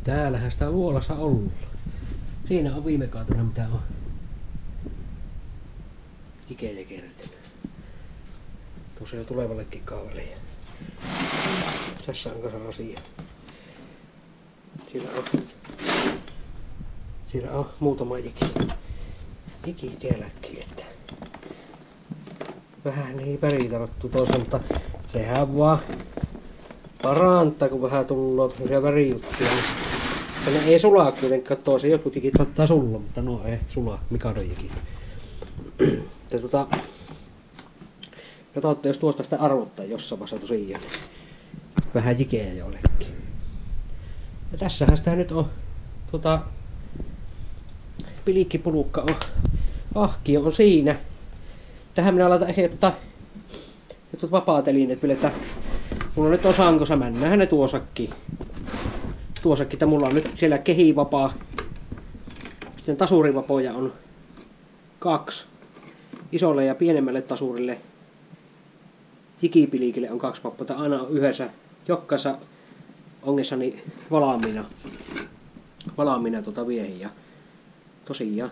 Täällähän sitä luolassa ollut. Siinä on viime kautena mitä on. Tikejä kertynyt. Tuossa jo tulevallekin kaavelle. Tässä on kasa asia. Siellä on muutama jiki tielläkin, että vähän ei väritarottu tuossa, mutta sehän vaan parantaa, kun vähän tullut semmosia värijuttuja. Ne ei sulaa kuitenkaan toisen, jotkut jikit saattaa sulla, mutta no ei sulaa, Mikadon jikit. Katsotte, jos tuosta sitä arvottaa jossain vaiheessa tosiaan. Vähän jikeä jollekin. Ja tässähän sitä nyt on pilikkipulukka on. Ahki on siinä. Tähän minä laitan ehdottaa jotkut vapaatelineet vielä. Mulla nyt on sankossa, mennään ne tuossakin. Tuossakin, että mulla on nyt siellä kehivapaa. Sitten tasurivapoja on 2. Isolle ja pienemmälle tasurille. Jikipilikille on 2 vappota. Aina on yhdessä jokaisessa ongessani valaamiina viehin. Ja tosiaan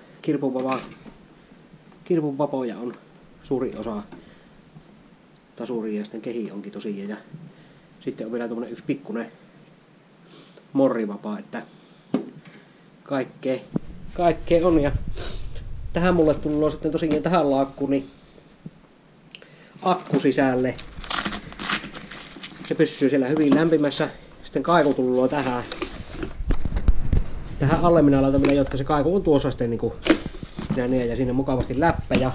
kirpun vapoja on suuri osa tasuria ja sitten kehi onkin tosiaan. Ja sitten on vielä tuommoinen yksi pikkunen morrivapaa, että kaikkea on. Ja tähän mulle tullut sitten tosiaan tähän laakkuun niin akku sisälle. Se pysyy siellä hyvin lämpimässä. Sitten kaiku tullut tähän alle minä laitan vielä, jotta se kaiku on tuossa sitten niinku ja siinä mukavasti läppä ja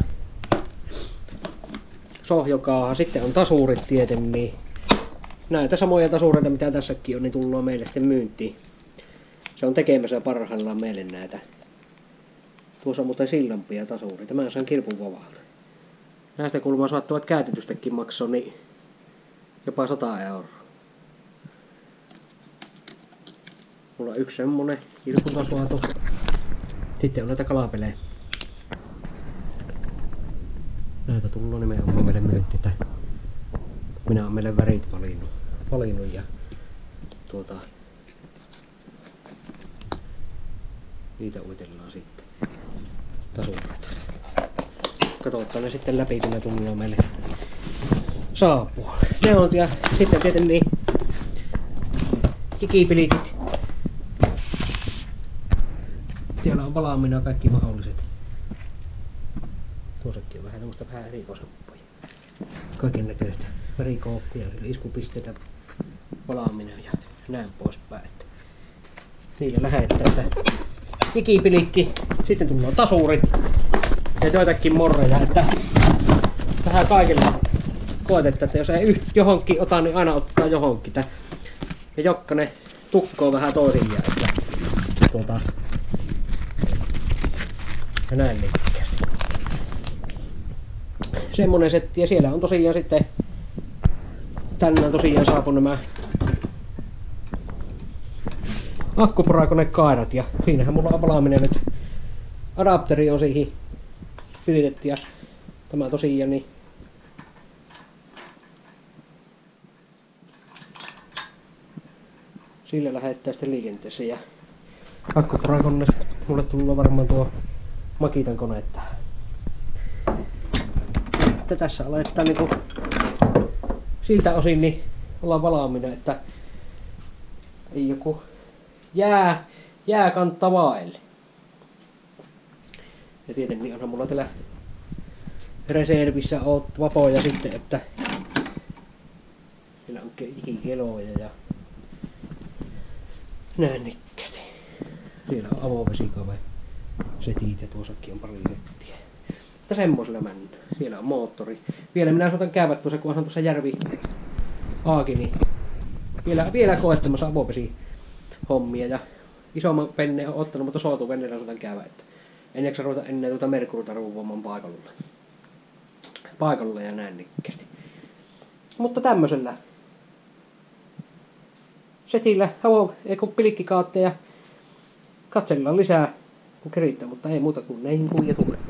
sohjokaa. Sitten on tasurit tietenkin. Niin näitä samoja tasureita mitä tässäkin on, niin tullaan meille sitten myyntiin. Se on tekemässä parhaillaan meille näitä. Tuossa on muuten sillampia tasureita. Mä sain kirpun vavalta. Näistä kulmaa saattavat käytetystäkin maksaa niin jopa 100 €. Mulla on yksi semmonen kirpuntasvaatu. Sitten on näitä kalapelejä. Näitä tullut nimenomaan meille myyntiin. Minä olen meille värit valinnut ja niitä uitellaan sitten. Tasureita. Katsotaan ne sitten läpi, kun ne tullaan meille saapua. Ne on ja sitten tietenkin niin jikipilikit. Siellä on valaamina kaikki mahdolliset. Tuossakin on vähän tämmöistä vähän erikoiskoppuja. Kaiken näköistä värikooppia, iskupisteitä, valaamina ja näin poispäin. Niillä lähettää, että jikipilikki, sitten tullaan tasurit ja joitakin morreja, että vähän kaikilla koetetta, että jos ei johonkin ota, niin aina ottaa johonkin. Ja jokainen tukkoo vähän toisiaan, että ja näin liikkeelle. Semmonen setti ja siellä on tosiaan sitten tänään tosiaan saapunut nämä akkuporakonekaidat ja siinähän mulla on valaaminen nyt. Adapteri on siihen piritetty ja tämä tosiaan niin sillä lähettää sitten liikenteeseen ja akkuporakone mulle tullut varmaan tuo Makitan kone tähän. Että tässä aletaan niinku siltä osin niin ollaan valaamina, että ei joku jää kantaa vaelle. Ja tietenkin onhan mulla täällä reservissä vapoja sitten, että siellä on ikikeloja ja näin nikkästi. Siellä on avovesikave setit ja tuossakin on pari settiä. Mutta semmosella mennään. Siellä on moottori. Vielä minä saatan käydä tuossa, kun on tuossa järvi aaki, niin vielä koettamassa avopesi hommia ja isomman penne on ottanut, mutta soutuvenneellä saatan käydä, että en jaksa ruveta ennen tuota Merkuruta ruuvoamaan paikalle ja näin nikkästi. Mutta tämmöisellä setillä pilikkikaatteja katsellaan lisää kun kerittää, mutta ei muuta kuin näihin kuljetulle.